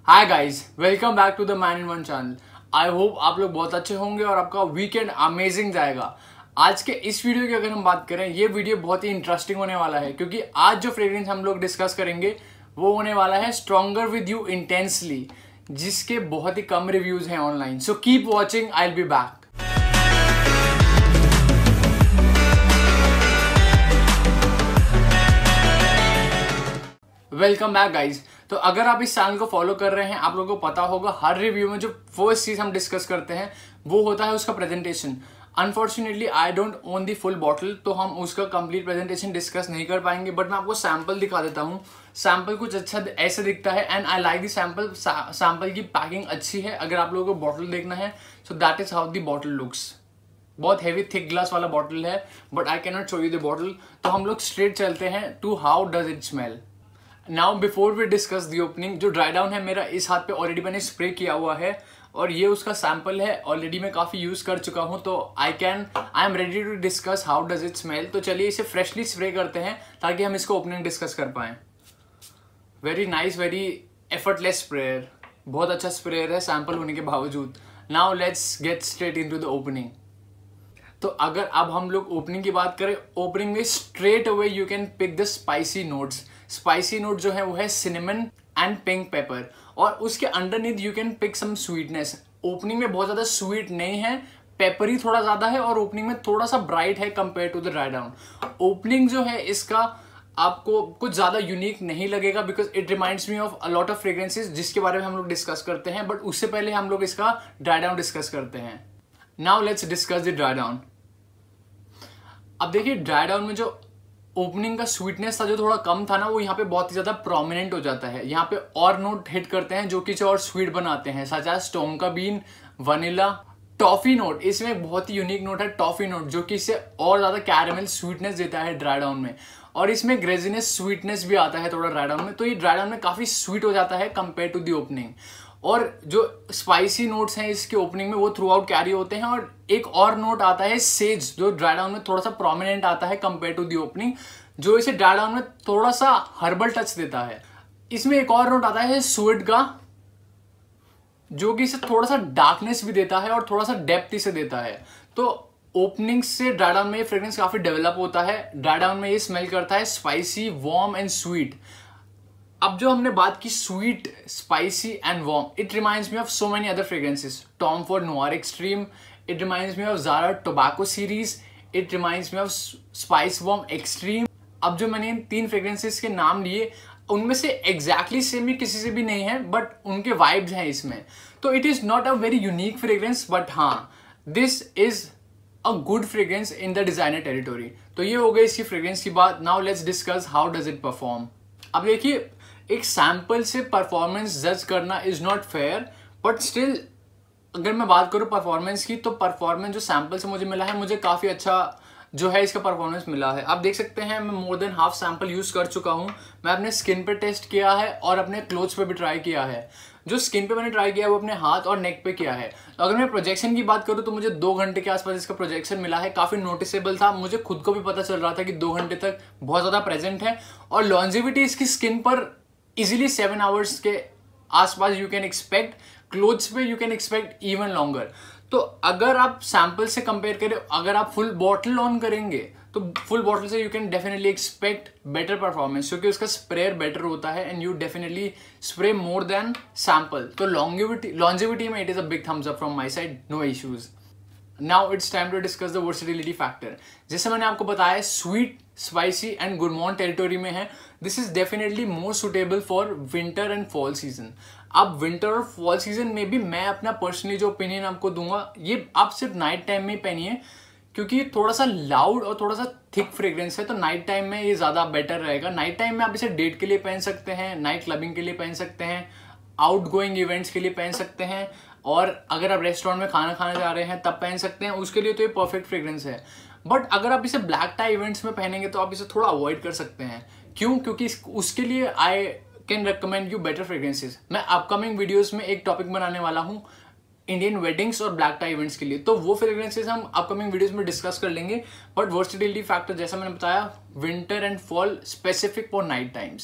Hi guys, welcome back to the man in one channel. I hope आप लोग बहुत अच्छे होंगे और आपका वीकेंड अमेजिंग जाएगा। आज के इस वीडियो की अगर हम बात करें, ये वीडियो बहुत ही इंटरेस्टिंग होने वाला है क्योंकि आज जो फ्रेग्रेंस हम लोग डिस्कस करेंगे वो होने वाला है स्ट्रॉन्गर विद यू इंटेंसली, जिसके बहुत ही कम रिव्यूज हैं online. So keep watching, I will be back. Welcome back guys. तो अगर आप इस चैनल को फॉलो कर रहे हैं, आप लोगों को पता होगा हर रिव्यू में जो फर्स्ट चीज हम डिस्कस करते हैं वो होता है उसका presentation. Unfortunately I don't own the full bottle, तो हम उसका कंप्लीट प्रेजेंटेशन डिस्कस नहीं कर पाएंगे, बट मैं आपको सैंपल दिखा देता हूँ। सैंपल कुछ अच्छा ऐसे दिखता है and I like the sample. Sample की पैकिंग अच्छी है। अगर आप लोगों को बॉटल देखना है so that is how the bottle looks. बहुत हेवी थिक ग्लास वाला बॉटल है, but I can not show you the bottle. तो हम लोग स्ट्रेट चलते हैं to how does it smell. Now before we discuss the opening, जो dry down है मेरा इस हाथ पे ऑलरेडी मैंने स्प्रे किया हुआ है और ये उसका सैंपल है। ऑलरेडी मैं काफ़ी यूज़ कर चुका हूँ, तो I am ready to discuss how does it smell. तो चलिए इसे फ्रेशली स्प्रे करते हैं ताकि हम इसको ओपनिंग डिस्कस कर पाएँ। Very nice, very effortless sprayer. बहुत अच्छा स्प्रेयर है सैंपल होने के बावजूद। Now let's get straight into the opening. तो अगर अब हम लोग ओपनिंग की बात करें, ओपनिंग में straight away you can pick the spicy notes. Spicy note जो है वो है सिनेमन एंड पिंक पेपर, और उसके underneath you can pick some sweetness. Opening में बहुत ज्यादा स्वीट नहीं है, पेपरी थोड़ा ज्यादा है और ओपनिंग में थोड़ा सा ब्राइट है compare to the dry down. Opening जो है इसका आपको कुछ ज्यादा यूनिक नहीं लगेगा because it reminds me of a lot of fragrances जिसके बारे में हम लोग डिस्कस करते हैं, बट उससे पहले हम लोग इसका ड्राई डाउन डिस्कस करते हैं। Now let's discuss the dry down. अब देखिए ड्राई डाउन में जो ओपनिंग का स्वीटनेस था जो थोड़ा कम था ना, वो यहाँ पे बहुत ही ज्यादा प्रोमिनेंट हो जाता है। यहाँ पे और नोट हिट करते हैं जो कि और स्वीट बनाते हैं, such as tonka bean, vanilla, toffee note. इसमें एक बहुत ही यूनिक नोट है टॉफी नोट, जो कि इससे और ज्यादा कैरेमल स्वीटनेस देता है ड्राई डाउन में। और इसमें ग्रेजीनेस स्वीटनेस भी आता है थोड़ा ड्राई डाउन में, तो ये ड्राई डाउन में काफी स्वीट हो जाता है कंपेयर टू दी ओपनिंग। और जो स्पाइसी नोट्स हैं इसके ओपनिंग में वो थ्रू आउट कैरी होते हैं। और एक और नोट आता है सेज, जो ड्राई डाउन में थोड़ा सा प्रोमिनेंट आता है कंपेयर टू दी ओपनिंग, जो इसे ड्राई डाउन में थोड़ा सा हर्बल टच देता है। इसमें एक और नोट आता है स्वीट का, जो कि इसे थोड़ा सा डार्कनेस भी देता है और थोड़ा सा डेप्थ इसे देता है। तो ओपनिंग से ड्राई डाउन में ये फ्रेग्रेंस काफी डेवलप होता है। ड्राई डाउन में ये स्मेल करता है स्पाइसी, वार्म एंड स्वीट। अब जो हमने बात की sweet, spicy and warm, it reminds me of so many other fragrances. Tom Ford Noir Extreme, it reminds me of Zara tobacco series, it reminds me of spice warm extreme. अब जो मैंने इन तीन fragrances के नाम लिए, उनमें से exactly same ही किसी से भी नहीं है, बट उनके वाइब्स हैं इसमें। तो it is not a very unique fragrance, but हाँ this is a good fragrance in the designer territory. तो ये हो गई इसकी फ्रेग्रेंस की बात। Now let's discuss how does it perform. अब देखिए एक सैंपल से परफॉर्मेंस जज करना is not fair, but still अगर मैं बात करूँ परफॉर्मेंस की, तो परफॉर्मेंस जो सैंपल से मुझे मिला है, मुझे काफ़ी अच्छा जो है इसका परफॉर्मेंस मिला है। आप देख सकते हैं मैं more than half sample use कर चुका हूँ। मैं अपने स्किन पे टेस्ट किया है और अपने क्लोथ्स पे भी ट्राई किया है। जो स्किन पे मैंने ट्राई किया है वो अपने हाथ और नेक पे किया है। तो अगर मैं प्रोजेक्शन की बात करूँ तो मुझे 2 घंटे के आसपास इसका प्रोजेक्शन मिला है। काफ़ी नोटिसेबल था, मुझे खुद को भी पता चल रहा था कि 2 घंटे तक बहुत ज़्यादा प्रेजेंट है। और लॉन्जिविटी इसकी स्किन पर इजीली 7 आवर्स के आसपास यू कैन एक्सपेक्ट। क्लोथ्स पे you can expect even longer. तो अगर आप सैंपल से कंपेयर करें, अगर आप फुल बॉटल ऑन करेंगे तो फुल बॉटल से you can definitely expect better performance, क्योंकि उसका स्प्रेयर बेटर होता है and you definitely spray more than sample. तो लॉन्जिविटी में it is a big thumbs up from my side, no issues. Now it's time to discuss the versatility factor. जैसे मैंने आपको बताया sweet, spicy and gourmand territory में है। This is definitely more suitable for winter and fall season. अब winter और fall season में भी मैं अपना पर्सनली जो ओपिनियन आपको दूंगा, ये आप सिर्फ नाइट टाइम में ही पहनिए, क्योंकि थोड़ा सा लाउड और थोड़ा सा थिक फ्रेग्रेंस है, तो नाइट टाइम में ये ज़्यादा बेटर रहेगा। नाइट टाइम में आप इसे डेट के लिए पहन सकते हैं, नाइट क्लबिंग के लिए पहन सकते हैं, आउट गोइंग इवेंट्स के लिए पहन सकते हैं, और अगर आप रेस्टोरेंट में खाना खाने जा रहे हैं तब पहन सकते हैं, उसके लिए तो ये परफेक्ट फ्रेग्रेंस है। बट अगर आप इसे ब्लैक टाई इवेंट्स में पहनेंगे तो आप इसे थोड़ा अवॉइड कर सकते हैं। क्यों? क्योंकि उसके लिए I can recommend you better fragrances. मैं अपकमिंग वीडियोस में एक टॉपिक बनाने वाला हूँ इंडियन वेडिंग्स और ब्लैक टाई इवेंट्स के लिए, तो वो फ्रेग्रेंसेस हम अपकमिंग वीडियोस में डिस्कस कर लेंगे। बट वर्सेटिलिटी फैक्टर जैसा मैंने बताया, winter and fall specific for night times.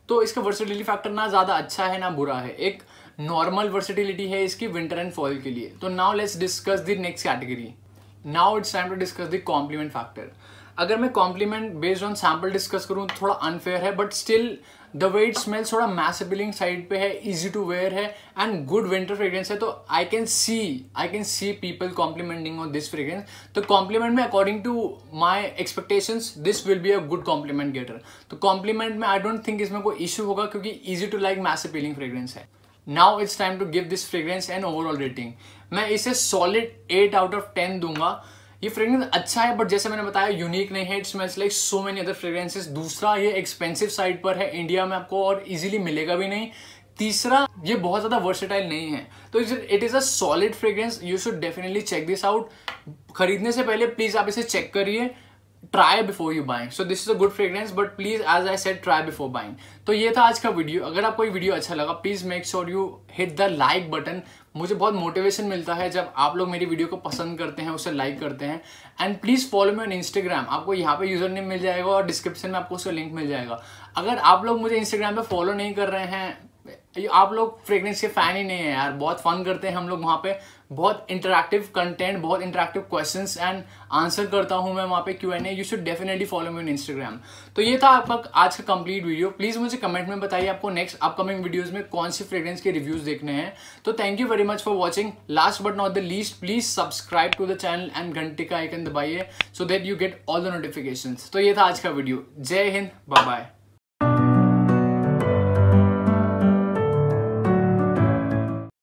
तो इसका वर्सेटिलिटी फैक्टर ना ज़्यादा अच्छा है ना बुरा है, एक नॉर्मल वर्सेटिलिटी है इसकी विंटर एंड फॉल के लिए। तो now let's discuss the next category. Now it's time to discuss the compliment factor. अगर मैं compliment based on sample discuss करूँ तो थोड़ा अनफेयर है, but still the way it smells थोड़ा मैस अपीलिंग साइड पे है, इजी टू वेयर है एंड गुड विंटर फ्रेग्रेंस है। तो I can see people complimenting on this fragrance. तो कॉम्प्लीमेंट में according to my expectations this will be a good compliment getter. तो compliment में I don't think इसमें कोई issue होगा क्योंकि easy to like mass appealing fragrance है। Now it's time to give this fragrance an overall rating. मैं इसे solid 8 out of 10 दूंगा। ये फ्रेग्रेंस अच्छा है, बट जैसे मैंने बताया यूनिक नहीं है, it smells like so many other fragrances. दूसरा, ये एक्सपेंसिव साइड पर है, इंडिया में आपको और इजीली मिलेगा भी नहीं। तीसरा, ये बहुत ज्यादा वर्सेटाइल नहीं है। तो it is a solid fragrance, you should definitely check this out. खरीदने से पहले प्लीज आप इसे चेक करिए, try before you buying. So this is a good fragrance, but please as I said try before buying. तो ये था आज का वीडियो। अगर आपको ये वीडियो अच्छा लगा please make sure you hit the like button. मुझे बहुत मोटिवेशन मिलता है जब आप लोग मेरी वीडियो को पसंद करते हैं, उसे लाइक करते हैं। And please follow me on Instagram. आपको यहाँ पे यूजर नेम मिल जाएगा और डिस्क्रिप्शन में आपको उसका लिंक मिल जाएगा। अगर आप लोग मुझे इंस्टाग्राम पे फॉलो नहीं कर रहे हैं, आप लोग फ्रेग्रेंस के फैन ही नहीं है यार, बहुत फन करते हैं हम लोग वहाँ पे, बहुत इंटरैक्टिव कंटेंट, बहुत इंटरैक्टिव क्वेश्चंस एंड आंसर करता हूँ मैं वहाँ पे Q&A। You should definitely follow me on Instagram. तो ये था आपका आज का कंप्लीट वीडियो। प्लीज मुझे कमेंट में बताइए आपको नेक्स्ट अपकमिंग वीडियोज में कौन सी फ्रेग्रेंस के रिव्यूज देखने हैं। तो thank you very much for watching. Last but not the least, please subscribe to the channel and घंटे का आइकन दबाइए so that you get all the notifications. तो ये था आज का वीडियो। जय हिंद, बाय बाय।